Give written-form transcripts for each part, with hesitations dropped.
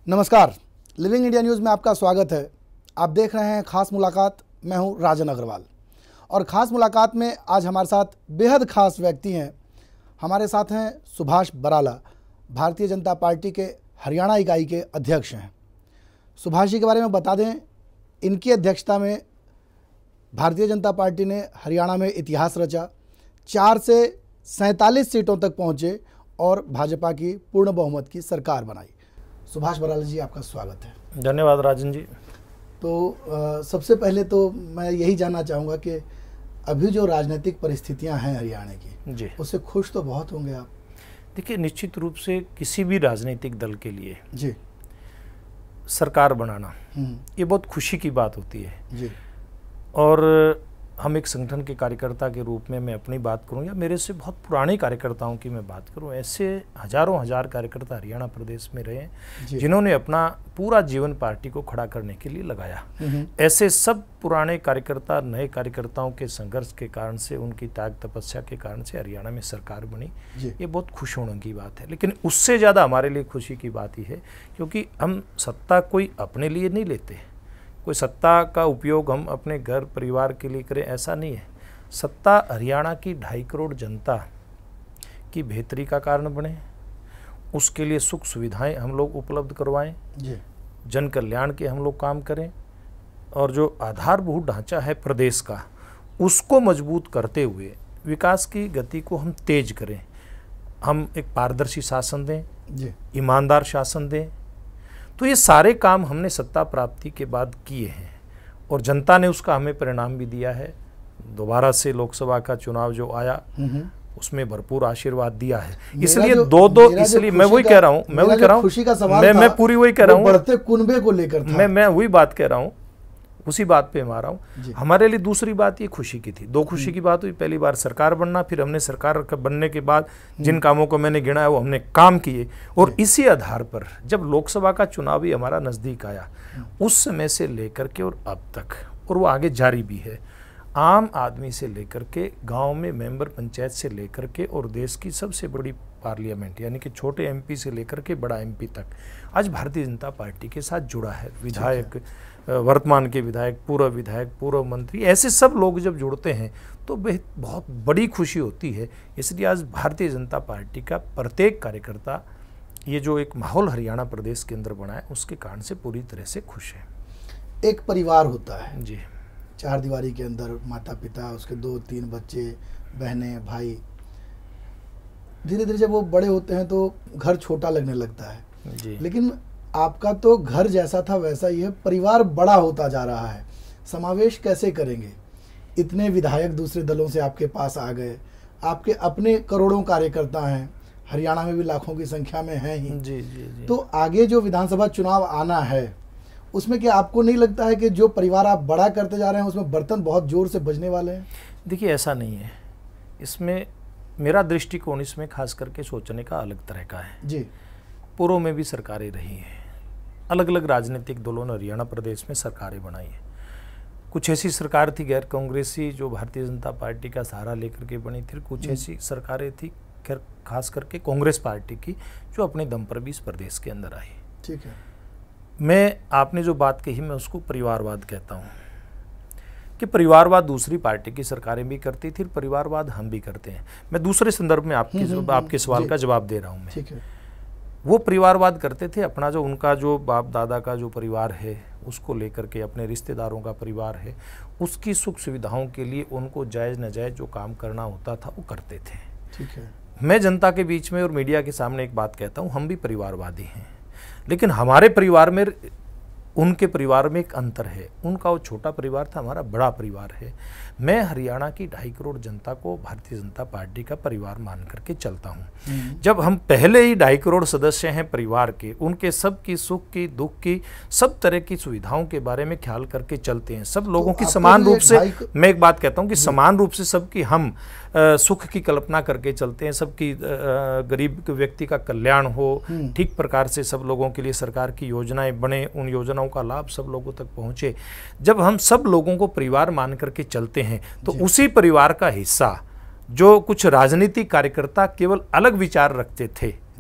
नमस्कार, living India news में आपका स्वागत है। आप देख रहे हैं खास मुलाकात। मैं हूं राजन अग्रवाल और खास मुलाकात में आज हमारे साथ बेहद खास व्यक्ति हैं। हमारे साथ हैं सुभाष बराला, भारतीय जनता पार्टी के हरियाणा इकाई के अध्यक्ष हैं। सुभाष जी के बारे में बता दें, इनकी अध्यक्षता में भारतीय जनता पार्टी ने हरियाणा में इतिहास रचा, 4 से 47 सीटों तक पहुँचे और भाजपा की पूर्ण बहुमत की सरकार बनाई। सुभाष बराला जी, आपका स्वागत है। धन्यवाद राजन जी। तो सबसे पहले तो मैं यही जानना चाहूँगा कि अभी जो राजनीतिक परिस्थितियां हैं हरियाणा की जी, उससे खुश तो बहुत होंगे आप। देखिए, निश्चित रूप से किसी भी राजनीतिक दल के लिए जी सरकार बनाना ये बहुत खुशी की बात होती है जी। और हम एक संगठन के कार्यकर्ता के रूप में मैं अपनी बात करूं या मेरे से बहुत पुराने कार्यकर्ताओं की मैं बात करूं, ऐसे हजारों हजार कार्यकर्ता हरियाणा प्रदेश में रहे हैं जिन्होंने अपना पूरा जीवन पार्टी को खड़ा करने के लिए लगाया। ऐसे सब पुराने कार्यकर्ता नए कार्यकर्ताओं के संघर्ष के कारण से, उनकी त्याग तपस्या के कारण से हरियाणा में सरकार बनी। ये बहुत खुश होने की बात है, लेकिन उससे ज़्यादा हमारे लिए खुशी की बात ही है क्योंकि हम सत्ता कोई अपने लिए नहीं लेते, कोई सत्ता का उपयोग हम अपने घर परिवार के लिए करें ऐसा नहीं है। सत्ता हरियाणा की 2.5 करोड़ जनता की बेहतरी का कारण बने, उसके लिए सुख सुविधाएं हम लोग उपलब्ध करवाएं, जन कल्याण के हम लोग काम करें और जो आधारभूत ढांचा है प्रदेश का उसको मजबूत करते हुए विकास की गति को हम तेज करें। हम एक पारदर्शी शासन दें, ईमानदार शासन दें। तो ये सारे काम हमने सत्ता प्राप्ति के बाद किए हैं और जनता ने उसका हमें परिणाम भी दिया है। दोबारा से लोकसभा का चुनाव जो आया उसमें भरपूर आशीर्वाद दिया है। इसलिए इसलिए मैं वही कह रहा हूँ खुशी का सवाल मैं पूरी वही कह रहा हूँ, बढ़ते कुनबे को लेकर मैं वही बात कह रहा हूँ, उसी बात पे मार रहा हूँ। हमारे लिए दूसरी बात ये खुशी की थी। 2 खुशी की बात हुई, पहली बार सरकार बनना, फिर हमने सरकार बनने के बाद जिन कामों को मैंने गिना है वो हमने काम किए और इसी आधार पर जब लोकसभा का चुनाव भी हमारा नज़दीक आया उस समय से लेकर के और अब तक, और वो आगे जारी भी है, आम आदमी से लेकर के गाँव में मेंबर पंचायत से लेकर के और देश की सबसे बड़ी पार्लियामेंट यानी कि छोटे MP से लेकर के बड़ा MP तक आज भारतीय जनता पार्टी के साथ जुड़ा है। विधायक, वर्तमान के विधायक, पूर्व मंत्री, ऐसे सब लोग जब जुड़ते हैं तो बहुत बड़ी खुशी होती है। इसलिए आज भारतीय जनता पार्टी का प्रत्येक कार्यकर्ता ये जो एक माहौल हरियाणा प्रदेश के अंदर बना है उसके कारण से पूरी तरह से खुश है। एक परिवार होता है जी, 4 दीवारी के अंदर, माता पिता, उसके 2-3 बच्चे, बहनें, भाई। धीरे धीरे जब वो बड़े होते हैं तो घर छोटा लगने लगता है जी। लेकिन आपका तो घर जैसा था वैसा ही है, परिवार बड़ा होता जा रहा है। समावेश कैसे करेंगे? इतने विधायक दूसरे दलों से आपके पास आ गए, आपके अपने करोड़ों कार्यकर्ता हैं, हरियाणा में भी लाखों की संख्या में हैं ही। जी, जी, जी। तो आगे जो विधानसभा चुनाव आना है उसमें क्या आपको नहीं लगता है कि जो परिवार आप बड़ा करते जा रहे हैं उसमें बर्तन बहुत जोर से बजने वाले हैं? देखिए, ऐसा नहीं है। इसमें मेरा दृष्टिकोण इसमें खास करके सोचने का अलग तरह का है जी। पूर्व में भी सरकारें रही हैं, अलग अलग राजनीतिक दलों ने हरियाणा प्रदेश में सरकारें बनाई हैं। कुछ ऐसी सरकार थी गैर कांग्रेसी जो भारतीय जनता पार्टी का सहारा लेकर के बनी थी, कुछ ऐसी सरकारें थी खास करके कांग्रेस पार्टी की जो अपने दम पर भी इस प्रदेश के अंदर आई। ठीक है। मैं आपने जो बात कही मैं उसको परिवारवाद कहता हूँ कि परिवारवाद दूसरी पार्टी की सरकारें भी करती थी, परिवारवाद हम भी करते हैं। मैं दूसरे संदर्भ में आपके सवाल का जवाब दे रहा हूँ। मैं ठीक है। वो परिवारवाद करते थे, अपना जो उनका जो बाप दादा का जो परिवार है उसको लेकर के, अपने रिश्तेदारों का परिवार है उसकी सुख सुविधाओं के लिए उनको जायज़ नाजायज़ जो काम करना होता था वो करते थे। ठीक है। मैं जनता के बीच में और मीडिया के सामने एक बात कहता हूँ, हम भी परिवारवादी हैं, लेकिन हमारे परिवार में उनके परिवार में एक अंतर है। उनका वो छोटा परिवार था, हमारा बड़ा परिवार है। मैं हरियाणा की 2.5 करोड़ जनता को भारतीय जनता पार्टी का परिवार मान करके चलता हूँ। जब हम पहले ही 2.5 करोड़ सदस्य हैं परिवार के, उनके सब की सुख की, दुख की, सब तरह की सुविधाओं के बारे में ख्याल करके चलते हैं। सब लोगों की समान रूप से, मैं एक बात कहता हूँ कि समान रूप से सबकी हम सुख की कल्पना करके चलते हैं। सबकी गरीब व्यक्ति का कल्याण हो, ठीक प्रकार से सब लोगों के लिए सरकार की योजनाएं बने, उन योजनाओं का लाभ सब लोगों तक पहुंचे। जब हम सब लोगों को परिवार मान करके चलते हैं तो उसी परिवार का हिस्सा जो कुछ राजनीतिक कार्यकर्ता केवल अलग विचार रखते थे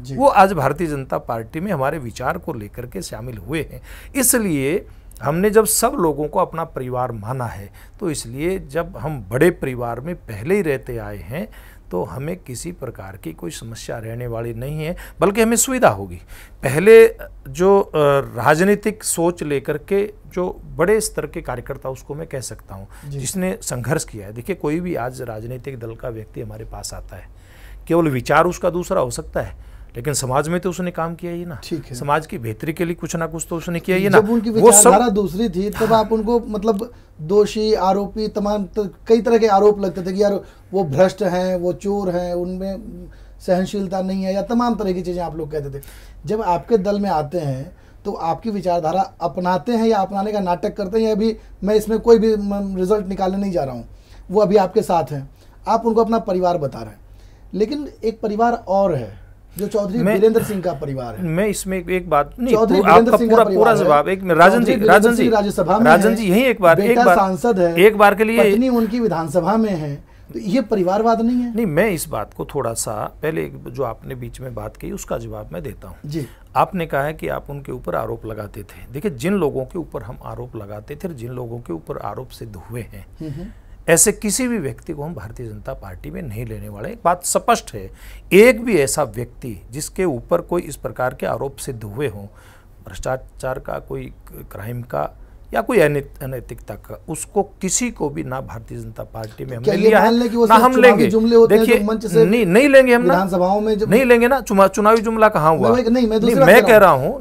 वो आज भारतीय जनता पार्टी में हमारे विचार को लेकर के शामिल हुए हैं। इसलिए हमने जब सब लोगों को अपना परिवार माना है, तो इसलिए जब हम बड़े परिवार में पहले ही रहते आए हैं तो हमें किसी प्रकार की कोई समस्या रहने वाली नहीं है, बल्कि हमें सुविधा होगी। पहले जो राजनीतिक सोच लेकर के जो बड़े स्तर के कार्यकर्ता, उसको मैं कह सकता हूँ, जिसने संघर्ष किया है। देखिए, कोई भी आज राजनीतिक दल का व्यक्ति हमारे पास आता है, केवल विचार उसका दूसरा हो सकता है, लेकिन समाज में तो उसने काम किया ही ना। ठीक है, समाज की बेहतरी के लिए कुछ ना कुछ तो उसने किया ही ना। जब उनकी विचारधारा दूसरी थी तब आप उनको मतलब दोषी, आरोपी, तमाम कई तरह के आरोप लगते थे कि यार वो भ्रष्ट हैं, वो चोर हैं, उनमें सहनशीलता नहीं है, या तमाम तरह की चीज़ें आप लोग कहते थे। जब आपके दल में आते हैं तो आपकी विचारधारा अपनाते हैं या अपनाने का नाटक करते हैं, या अभी मैं इसमें कोई भी रिजल्ट निकालने नहीं जा रहा हूँ, वो अभी आपके साथ हैं, आप उनको अपना परिवार बता रहे हैं, लेकिन एक परिवार और है जो चौधरी वीरेंद्र सिंह का परिवार है। मैं इसमें एक बात नहीं, आपका पूरा जवाब एक राजन जी राज्यसभा में, राजन जी यही एक बार सांसद है, एक बार के लिए पत्नी उनकी विधानसभा में है, तो ये परिवारवाद नहीं है? नहीं, मैं इस बात को थोड़ा सा पहले जो आपने बीच में बात की उसका जवाब मैं देता हूँ जी। आपने कहा है कि आप उनके ऊपर आरोप लगाते थे। देखिए, जिन लोगों के ऊपर हम आरोप लगाते थे, जिन लोगों के ऊपर आरोप सिद्ध हुए हैं, ऐसे किसी भी व्यक्ति को हम भारतीय जनता पार्टी में नहीं लेने वाले। एक बात स्पष्ट है, एक भी ऐसा व्यक्ति जिसके ऊपर कोई इस प्रकार के आरोप सिद्ध हुए हों, भ्रष्टाचार का, कोई क्राइम का या कोई अनैतिकता का, उसको किसी को भी ना भारतीय जनता पार्टी में हमने लिया है ना हम लेंगे। देखिए, नहीं लेंगे हम, विधानसभाओं में नहीं लेंगे ना। चुनावी जुमला कहाँ हुआ? मैं कह रहा हूँ,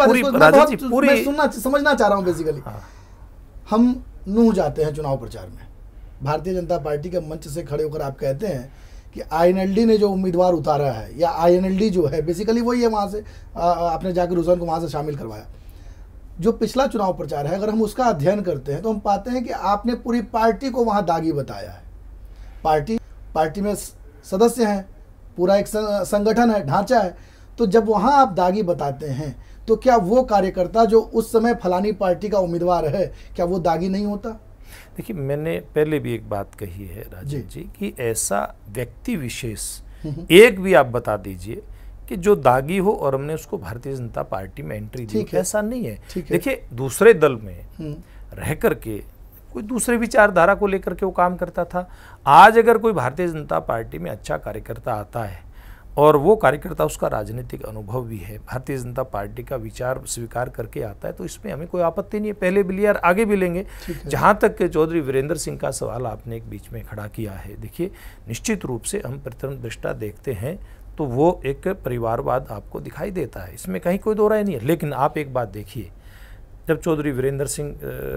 पूरी समझना चाह रहा हूँ। बेसिकली हम नूह जाते हैं चुनाव प्रचार में, भारतीय जनता पार्टी के मंच से खड़े होकर आप कहते हैं कि आईएनएलडी ने जो उम्मीदवार उतारा है, या आईएनएलडी जो है बेसिकली वही है, वहाँ से आपने जाकर रुझान को वहाँ से शामिल करवाया। जो पिछला चुनाव प्रचार है, अगर हम उसका अध्ययन करते हैं तो हम पाते हैं कि आपने पूरी पार्टी को वहाँ दागी बताया है। पार्टी में सदस्य हैं, पूरा एक संगठन है, ढांचा है, तो जब वहाँ आप दागी बताते हैं तो क्या वो कार्यकर्ता जो उस समय फलानी पार्टी का उम्मीदवार है, क्या वो दागी नहीं होता? देखिए, मैंने पहले भी एक बात कही है राजीव जी कि ऐसा व्यक्ति विशेष एक भी आप बता दीजिए कि जो दागी हो और हमने उसको भारतीय जनता पार्टी में एंट्री दी, ऐसा नहीं है। देखिए, दूसरे दल में रह करके कोई दूसरे विचारधारा को लेकर के वो काम करता था। आज अगर कोई भारतीय जनता पार्टी में अच्छा कार्यकर्ता आता है और वो कार्यकर्ता उसका राजनीतिक अनुभव भी है, भारतीय जनता पार्टी का विचार स्वीकार करके आता है, तो इसमें हमें कोई आपत्ति नहीं है। पहले भी लिया और आगे भी लेंगे। जहाँ तक के चौधरी वीरेंद्र सिंह का सवाल आपने एक बीच में खड़ा किया है, देखिए, निश्चित रूप से हम प्रथम दृष्टा देखते हैं तो वो एक परिवारवाद आपको दिखाई देता है, इसमें कहीं कोई दो राय नहीं है। लेकिन आप एक बात देखिए, जब चौधरी वीरेंद्र सिंह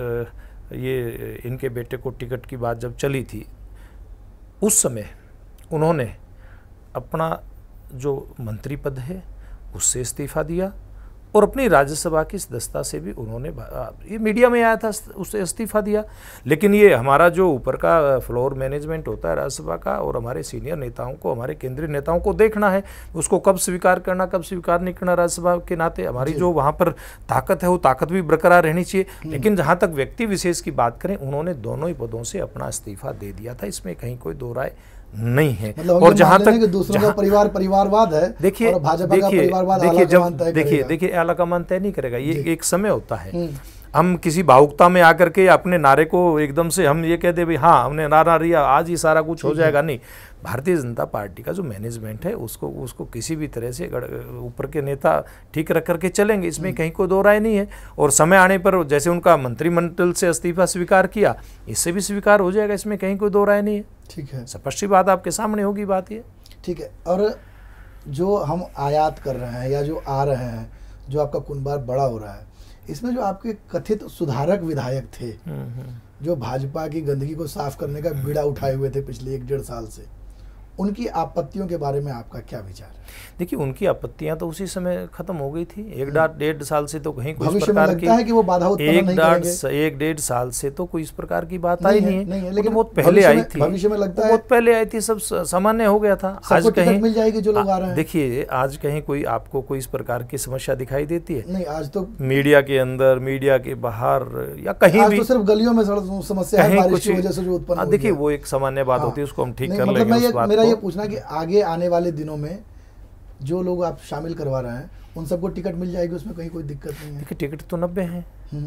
ये इनके बेटे को टिकट की बात जब चली थी, उस समय उन्होंने अपना जो मंत्री पद है उससे इस्तीफा दिया और अपनी राज्यसभा की सदस्यता से भी उन्होंने, ये मीडिया में आया था, उससे इस्तीफा दिया। लेकिन ये हमारा जो ऊपर का फ्लोर मैनेजमेंट होता है राज्यसभा का, और हमारे सीनियर नेताओं को, हमारे केंद्रीय नेताओं को देखना है उसको कब स्वीकार करना, कब स्वीकार नहीं करना। राज्यसभा के नाते हमारी जो वहाँ पर ताकत है वो ताकत भी बरकरार रहनी चाहिए। लेकिन जहाँ तक व्यक्ति विशेष की बात करें, उन्होंने दोनों ही पदों से अपना इस्तीफा दे दिया था, इसमें कहीं कोई दो राय नहीं है। मतलब और जहाँ तक दूसरों का परिवारवाद है, देखिए, भाजपा का परिवारवाद देखिए आलाकमान तय नहीं करेगा, ये एक समय होता है। हम किसी भावुकता में आकर के अपने नारे को एकदम से हम ये कह दे भाई हाँ हमने नारा दिया आज ही सारा कुछ हो जाएगा, नहीं। भारतीय जनता पार्टी का जो मैनेजमेंट है उसको किसी भी तरह से ऊपर के नेता ठीक रख करके चलेंगे, इसमें कहीं कोई दो राय नहीं है। और समय आने पर जैसे उनका मंत्रिमंडल से इस्तीफा स्वीकार किया, इससे भी स्वीकार हो जाएगा, इसमें कहीं कोई दो राय नहीं है। ठीक है, स्पष्ट बात आपके सामने होगी बात ये। ठीक है, और जो हम आयात कर रहे हैं या जो आ रहे हैं, जो आपका कुनबार बड़ा हो रहा है, इसमें जो आपके कथित सुधारक विधायक थे जो भाजपा की गंदगी को साफ करने का बीड़ा उठाए हुए थे पिछले 1-1.5 साल से, उनकी आपत्तियों के बारे में आपका क्या विचार है? देखिए, उनकी आपत्तियां तो उसी समय खत्म हो गई थी। 1-1.5 साल से तो कहीं कोई इस प्रकार की है कि वो बाधा उत्पन्न नहीं करेंगे। 1-1.5 साल से तो कोई इस प्रकार की बात आई नहीं है, लेकिन बहुत पहले आई थी, भविष्य में लगता है बहुत पहले आई थी, सब सामान्य हो गया था। आज कहीं मिल जाएगी जो लोग आ रहे हैं। देखिए, आज कहीं कोई आपको कोई इस प्रकार की समस्या दिखाई देती है? नहीं, आज तो मीडिया के अंदर, मीडिया के बाहर या कहीं भी सिर्फ गलियों में समस्या है, बारिश की वजह से जो उत्पन्न। देखिए, वो एक सामान्य बात होती है, उसको हम ठीक कर लेंगे। मेरा ये पूछना कि आगे आने वाले दिनों में जो लोग आप शामिल करवा रहे हैं उन सबको टिकट मिल जाएगी, उसमें कहीं कोई दिक्कत नहीं है? देखिए टिकट तो 90 हैं,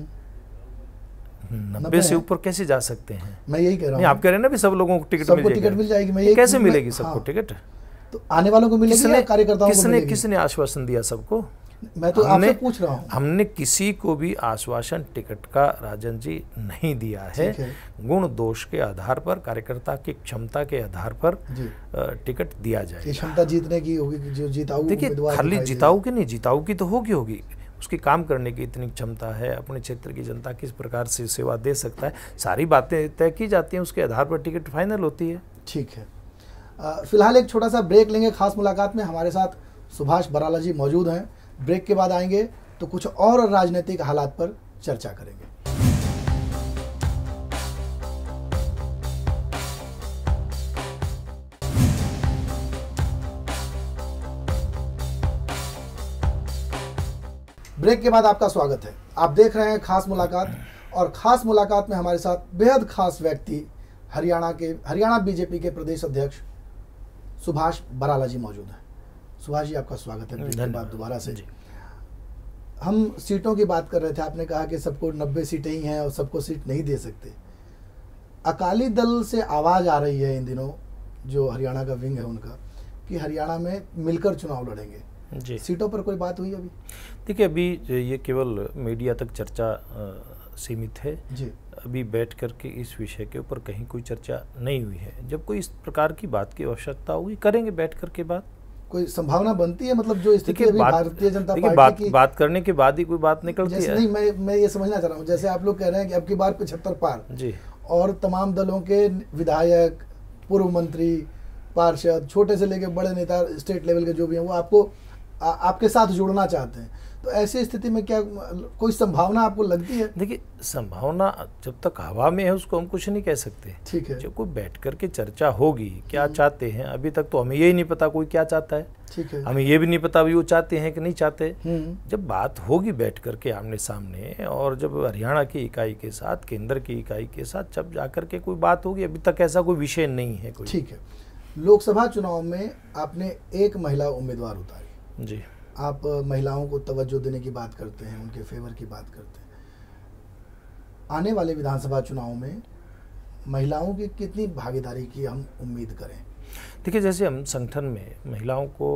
90 90 से ऊपर कैसे जा सकते हैं? मैं यही कह रहा नहीं, हूँ। आप कह रहे हैं ना भी सब लोगों को टिकट सबको टिकट मिल जाएगी, मैं यही कैसे मिलेगी सबको हाँ, टिकट? तो आने वालों को मिलेगी या कार्यकर्ताओं को मिलेगी? किसने आश्वासन दिया सबको? मैं तो आपसे पूछ रहा हूँ। हमने किसी को भी आश्वासन टिकट का राजन जी नहीं दिया है। गुण दोष के आधार पर, कार्यकर्ता की क्षमता के आधार पर टिकट दिया जाएगा। क्षमता जीतने की होगी, जो जिताऊ देखिए खाली जिताऊ की नहीं, जिताऊ की तो होगी, उसकी काम करने की इतनी क्षमता है, अपने क्षेत्र की जनता किस प्रकार से सेवा दे सकता है, सारी बातें तय की जाती हैं, उसके आधार पर टिकट फाइनल होती है। ठीक है, फिलहाल एक छोटा सा ब्रेक लेंगे। खास मुलाकात में हमारे साथ सुभाष बराला जी मौजूद हैं। ब्रेक के बाद आएंगे तो कुछ और राजनीतिक हालात पर चर्चा करेंगे। ब्रेक के बाद आपका स्वागत है। आप देख रहे हैं खास मुलाकात, और खास मुलाकात में हमारे साथ बेहद खास व्यक्ति हरियाणा बीजेपी के प्रदेश अध्यक्ष सुभाष बराला जी मौजूद हैं। सुभाष जी, आपका स्वागत है ब्रेक के बाद दोबारा से। हम सीटों की बात कर रहे थे, आपने कहा कि सबको 90 सीटें ही हैं और सबको सीट नहीं दे सकते। अकाली दल से आवाज़ आ रही है इन दिनों, जो हरियाणा का विंग है उनका, कि हरियाणा में मिलकर चुनाव लड़ेंगे जी। सीटों पर कोई बात हुई अभी? देखिए अभी ये केवल मीडिया तक चर्चा सीमित है जी। अभी बैठ करके इस विषय के ऊपर कहीं कोई चर्चा नहीं हुई है। जब कोई इस प्रकार की बात की आवश्यकता होगी करेंगे बैठ करके बात। कोई संभावना बनती है, मतलब जो स्थिति अभी भारतीय जनता पार्टी की बात करने के बाद ही कोई बात निकलती है? नहीं, मैं ये समझना चाह रहा हूँ, जैसे आप लोग कह रहे हैं कि अब की बार 75 पार जी, और तमाम दलों के विधायक, पूर्व मंत्री, पार्षद, छोटे से लेकर बड़े नेता, स्टेट लेवल के जो भी हैं, वो आपको आपके साथ जुड़ना चाहते हैं। तो ऐसी स्थिति में क्या कोई संभावना आपको लगती है? देखिए संभावना जब तक हवा में है उसको हम कुछ नहीं कह सकते। ठीक है, जब कोई बैठ करके चर्चा होगी क्या चाहते हैं, अभी तक तो हमें यही नहीं पता कोई क्या चाहता है। ठीक है, हमें ये भी नहीं पता भी वो चाहते हैं कि नहीं चाहते। जब बात होगी बैठ करके आमने सामने, और जब हरियाणा की इकाई के साथ, केंद्र की इकाई के साथ जब जाकर के कोई बात होगी, अभी तक ऐसा कोई विषय नहीं है कोई। ठीक है, लोकसभा चुनाव में आपने एक महिला उम्मीदवार उतारी जी। आप महिलाओं को तवज्जो देने की बात करते हैं, उनके फेवर की बात करते हैं। आने वाले विधानसभा चुनाव में महिलाओं की कितनी भागीदारी की हम उम्मीद करें? देखिए जैसे हम संगठन में महिलाओं को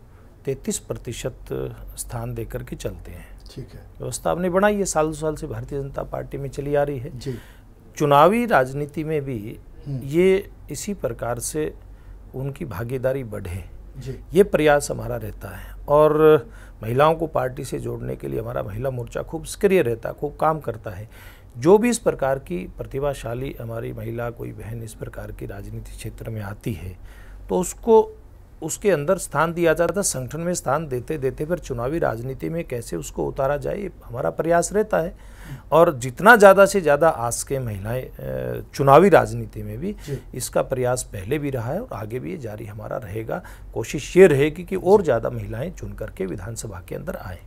33% स्थान देकर के चलते हैं। ठीक है, व्यवस्था हमने बनाई है, साल साल से भारतीय जनता पार्टी में चली आ रही है जी। चुनावी राजनीति में भी ये इसी प्रकार से उनकी भागीदारी बढ़े जी। ये प्रयास हमारा रहता है। और महिलाओं को पार्टी से जोड़ने के लिए हमारा महिला मोर्चा खूब सक्रिय रहता है, खूब काम करता है। जो भी इस प्रकार की प्रतिभाशाली हमारी महिला कोई बहन इस प्रकार की राजनीति क्षेत्र में आती है तो उसको उसके अंदर स्थान दिया जाता है। संगठन में स्थान देते देते फिर चुनावी राजनीति में कैसे उसको उतारा जाए हमारा प्रयास रहता है। और जितना ज़्यादा से ज़्यादा आज के महिलाएं चुनावी राजनीति में भी इसका प्रयास पहले भी रहा है और आगे भी ये जारी हमारा रहेगा। कोशिश ये रहेगी कि और ज़्यादा महिलाएं चुन करके विधानसभा के अंदर आए।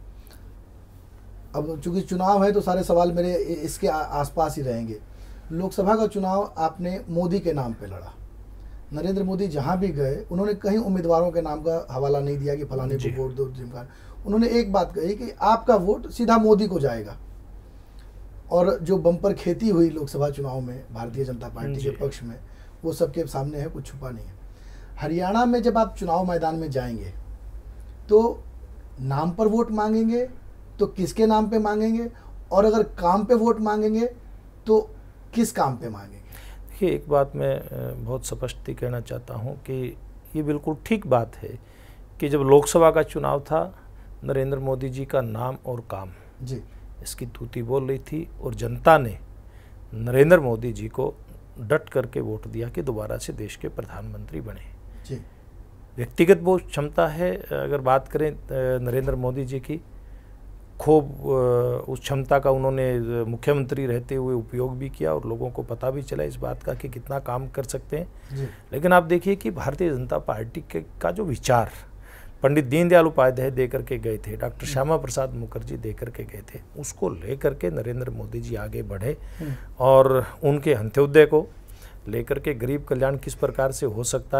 अब चूंकि चुनाव है तो सारे सवाल मेरे इसके आसपास ही रहेंगे। लोकसभा का चुनाव आपने मोदी के नाम पे लड़ा। नरेंद्र मोदी जहां भी गए उन्होंने कहीं उम्मीदवारों के नाम का हवाला नहीं दिया कि फलाने को वोट दो। उन्होंने एक बात कही कि आपका वोट सीधा मोदी को जाएगा। और जो बम्पर खेती हुई लोकसभा चुनाव में भारतीय जनता पार्टी के पक्ष में, वो सबके सामने है, कुछ छुपा नहीं है। हरियाणा में जब आप चुनाव मैदान में जाएंगे तो नाम पर वोट मांगेंगे तो किसके नाम पे मांगेंगे, और अगर काम पे वोट मांगेंगे तो किस काम पे मांगेंगे? देखिए एक बात मैं बहुत स्पष्ट कहना चाहता हूँ कि ये बिल्कुल ठीक बात है कि जब लोकसभा का चुनाव था नरेंद्र मोदी जी का नाम और काम जी इसकी तूती बोल रही थी और जनता ने नरेंद्र मोदी जी को डट करके वोट दिया कि दोबारा से देश के प्रधानमंत्री बने। जी व्यक्तिगत वो क्षमता है, अगर बात करें नरेंद्र मोदी जी की, खूब उस क्षमता का उन्होंने मुख्यमंत्री रहते हुए उपयोग भी किया और लोगों को पता भी चला इस बात का कि कितना काम कर सकते हैं। जी। लेकिन आप देखिए कि भारतीय जनता पार्टी का जो विचार पंडित दीनदयाल उपाध्याय दे करके गए थे, डॉक्टर श्यामा प्रसाद मुखर्जी दे करके गए थे, उसको लेकर के नरेंद्र मोदी जी आगे बढ़े और उनके अंत्योदय को लेकर के गरीब कल्याण किस प्रकार से हो सकता है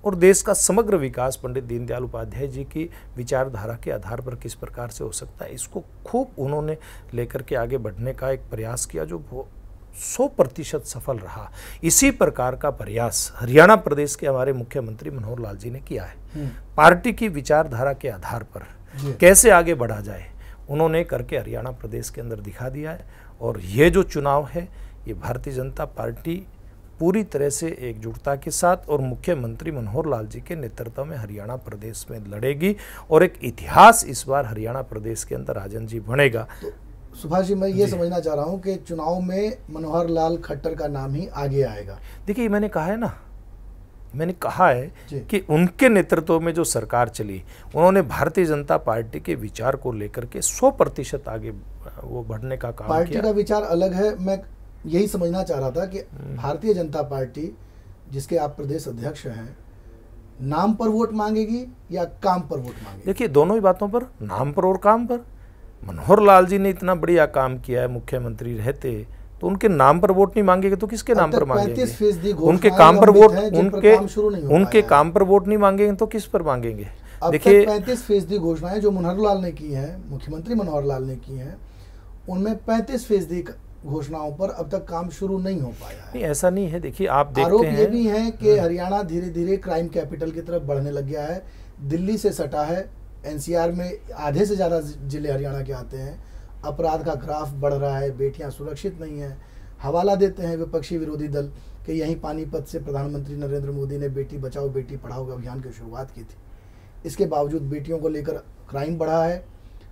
और देश का समग्र विकास पंडित दीनदयाल उपाध्याय जी की विचारधारा के आधार पर किस प्रकार से हो सकता है, इसको खूब उन्होंने लेकर के आगे बढ़ने का एक प्रयास किया जो 100% सफल रहा। इसी प्रकार का प्रयास हरियाणा प्रदेश के हमारे मुख्यमंत्री मनोहर लाल जी ने किया है। पार्टी की विचारधारा के आधार पर कैसे आगे बढ़ा जाए उन्होंने करके हरियाणा प्रदेश के अंदर दिखा दिया है। और ये जो चुनाव है ये भारतीय जनता पार्टी पूरी तरह से एकजुटता के साथ और मुख्यमंत्री मनोहर लाल जी के नेतृत्व में हरियाणा प्रदेश में लड़ेगी और एक इतिहास इस बार हरियाणा प्रदेश के अंदर राजन जी बनेगा। तो सुभाष जी, मैं ये समझना चाह रहा हूँ कि चुनाव में मनोहर लाल खट्टर का नाम ही आगे आएगा। देखिए मैंने कहा है ना, मैंने कहा है कि उनके नेतृत्व में जो सरकार चली उन्होंने भारतीय जनता पार्टी के विचार को लेकर के 100% आगे वो बढ़ने का काम किया। पार्टी का विचार अलग है, मैं यही समझना चाह रहा था कि भारतीय जनता पार्टी जिसके आप प्रदेश अध्यक्ष हैं, नाम पर वोट मांगेगी या काम पर वोट मांगेगी? देखिए दोनों ही बातों पर, नाम पर और काम पर। मनोहर लाल जी ने इतना बढ़िया काम किया है मुख्यमंत्री रहते, तो उनके नाम पर वोट नहीं मांगेंगे तो किसके नाम पर मांगेंगे? उनके काम पर वोट, उनके काम पर वोट नहीं मांगेंगे तो किस पर मांगेंगे? देखिए 35% घोषणाएं जो मनोहर लाल ने की हैं, मुख्यमंत्री मनोहर लाल ने की हैं, उनमें 35% घोषणाओं पर अब तक काम शुरू नहीं हो पाया है। नहीं, ऐसा नहीं है। देखिए आप देखते आरोप हैं, ये भी है कि हरियाणा धीरे धीरे क्राइम कैपिटल की तरफ बढ़ने लग गया है। दिल्ली से सटा है, एनसीआर में आधे से ज़्यादा जिले हरियाणा के आते हैं। अपराध का ग्राफ बढ़ रहा है, बेटियां सुरक्षित नहीं हैं। हवाला देते हैं विपक्षी विरोधी दल कि यहीं पानीपत से प्रधानमंत्री नरेंद्र मोदी ने बेटी बचाओ बेटी पढ़ाओ अभियान की शुरुआत की थी। इसके बावजूद बेटियों को लेकर क्राइम बढ़ा है,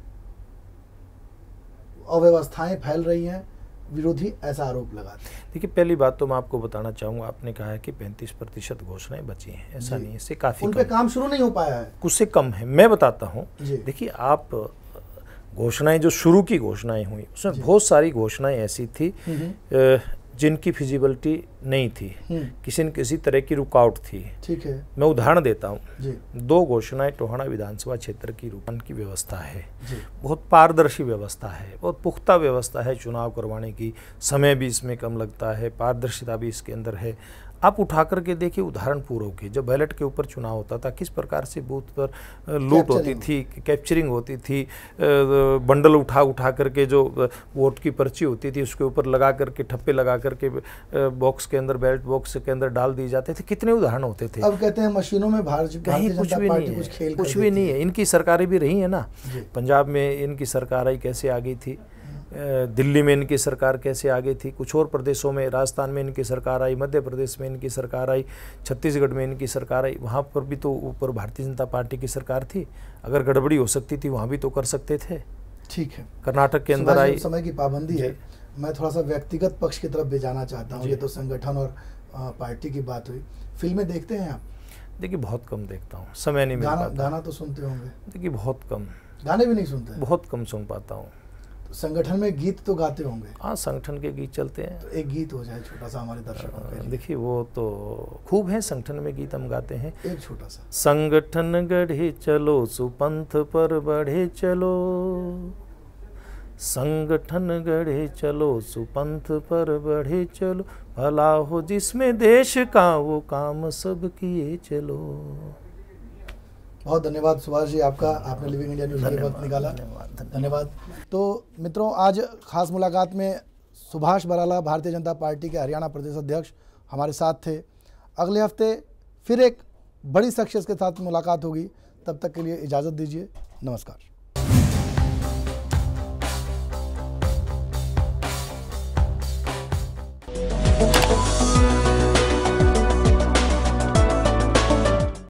अव्यवस्थाएं फैल रही हैं, विरोधी ऐसा आरोप लगाते हैं। देखिए पहली बात तो मैं आपको बताना चाहूँगा, आपने कहा है कि 35% घोषणाएं बची हैं, ऐसा नहीं है, इससे काफ़ी उन पे काम शुरू नहीं हो पाया है, कुछ से कम है। मैं बताता हूँ, देखिए आप घोषणाएं जो शुरू की घोषणाएं हुई उसमें बहुत सारी घोषणाएं ऐसी थी जिनकी फिजिबिलिटी नहीं थी, किसी न किसी तरह की रुकावट थी। ठीक है, मैं उदाहरण देता हूँ। 2 घोषणाएं टोहाना विधानसभा क्षेत्र की रूपान की व्यवस्था है, बहुत पारदर्शी व्यवस्था है, बहुत पुख्ता व्यवस्था है चुनाव करवाने की, समय भी इसमें कम लगता है, पारदर्शिता भी इसके अंदर है। आप उठा करके देखिए उदाहरण पूर्व के, जब बैलेट के ऊपर चुनाव होता था किस प्रकार से बूथ पर लूट होती थी, कैप्चरिंग होती थी, बंडल उठा करके जो वोट की पर्ची होती थी उसके ऊपर लगा करके, ठप्पे लगा करके बॉक्स के अंदर, बैलेट बॉक्स के अंदर डाल दिए जाते थे। कितने उदाहरण होते थे। अब कहते हैं मशीनों में भारतीय जनता पार्टी कुछ भी नहीं है। इनकी सरकारें भी रही है ना, पंजाब में इनकी सरकार आई कैसे आ गई थी, दिल्ली में इनकी सरकार कैसे आ गई थी, कुछ और प्रदेशों में, राजस्थान में इनकी सरकार आई, मध्य प्रदेश में इनकी सरकार आई, छत्तीसगढ़ में इनकी सरकार आई, वहाँ पर भी तो ऊपर भारतीय जनता पार्टी की सरकार थी। अगर गड़बड़ी हो सकती थी वहाँ भी तो कर सकते थे। ठीक है, कर्नाटक के अंदर आई। समय की पाबंदी है, मैं थोड़ा सा व्यक्तिगत पक्ष की तरफ भी जाना चाहता हूँ। ये तो संगठन और पार्टी की बात हुई। फिल्में देखते हैं आप? देखिए बहुत कम देखता हूँ, समय नहीं मिल पाता। गाना तो सुनते होंगे? देखिए बहुत कम। गाने भी नहीं सुनते? बहुत कम सुन पाता हूँ। संगठन में गीत तो गाते होंगे? हाँ, संगठन के गीत चलते हैं। तो एक गीत हो जाए छोटा सा हमारे दर्शकों के लिए। देखिए वो तो खूब है, संगठन में गीत हम गाते हैं। एक छोटा सा। संगठन गढ़े चलो सुपंथ पर बढ़े चलो, संगठन गढ़े चलो सुपंथ पर बढ़े चलो, भला हो जिसमें देश का वो काम सब किए चलो। बहुत धन्यवाद सुभाष जी आपका, आपने लिविंग इंडिया न्यूज़ के वक्त निकाला। धन्यवाद। तो मित्रों, आज खास मुलाकात में सुभाष बराला भारतीय जनता पार्टी के हरियाणा प्रदेश अध्यक्ष हमारे साथ थे। अगले हफ्ते फिर एक बड़ी शख्सियत के साथ मुलाकात होगी, तब तक के लिए इजाज़त दीजिए। नमस्कार।